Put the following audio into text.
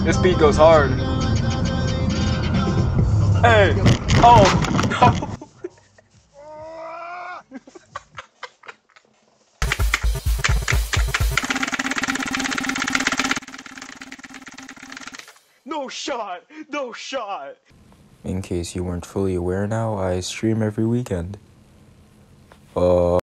This beat goes hard. Hey! Oh! No shot! No shot! In case you weren't fully aware now, I stream every weekend.